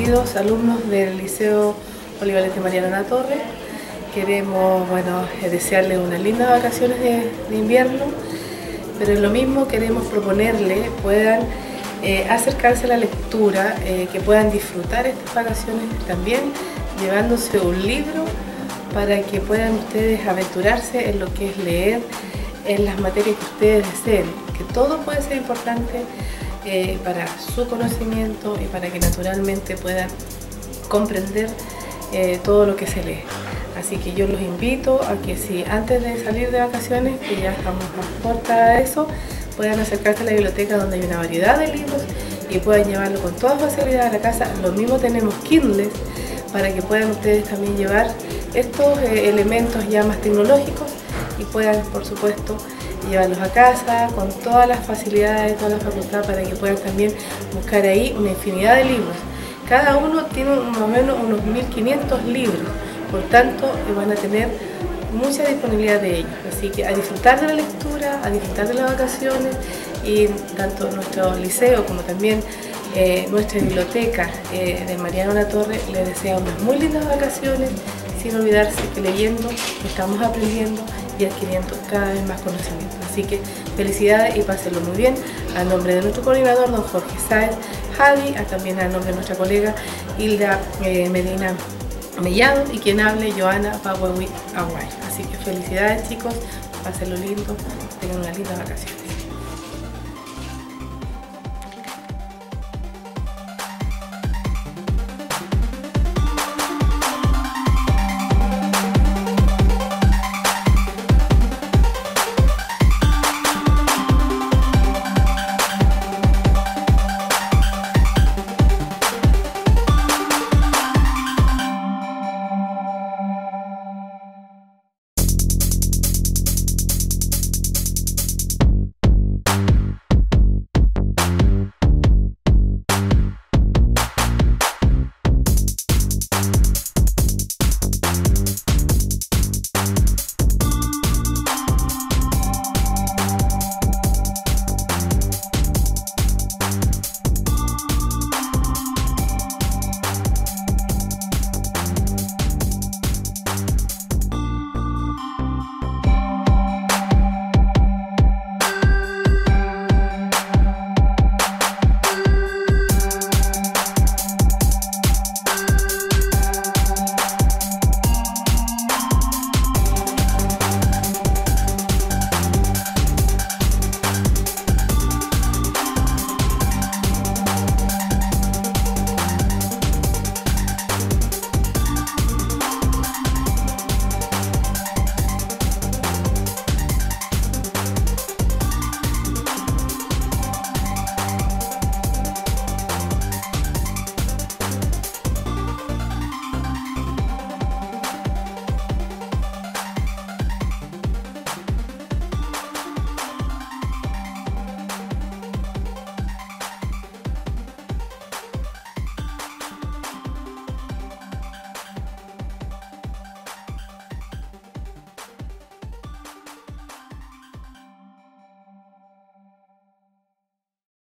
queridos alumnos del Liceo Olivares de Mariano Latorre. Queremos desearles unas lindas vacaciones de invierno, pero en lo mismo queremos proponerles puedan acercarse a la lectura, que puedan disfrutar estas vacaciones también llevándose un libro para que puedan ustedes aventurarse en lo que es leer, en las materias que ustedes deseen, que todo puede ser importante para su conocimiento y para que naturalmente puedan comprender todo lo que se lee. Así que yo los invito a que si antes de salir de vacaciones, que ya estamos más corta a eso, puedan acercarse a la biblioteca donde hay una variedad de libros y puedan llevarlo con toda facilidad a la casa. Lo mismo tenemos Kindles para que puedan ustedes también llevar estos elementos ya más tecnológicos y puedan, por supuesto, llevarlos a casa con todas las facilidades, todas las facultades para que puedan también buscar ahí una infinidad de libros. Cada uno tiene más o menos unos 1500 libros, por tanto van a tener mucha disponibilidad de ellos. Así que a disfrutar de la lectura, a disfrutar de las vacaciones, y tanto nuestro liceo como también nuestra biblioteca de Mariano Latorre les desea unas muy lindas vacaciones, sin olvidarse que leyendo estamos aprendiendo y adquiriendo cada vez más conocimiento. Así que felicidades y pásenlo muy bien. A nombre de nuestro coordinador, don Jorge Sáez Javi, también a nombre de nuestra colega Hilda Medina Mellado, y quien hable, Joana Pahuewi Aguay. Así que felicidades, chicos, pásenlo lindo, tengan unas lindas vacaciones.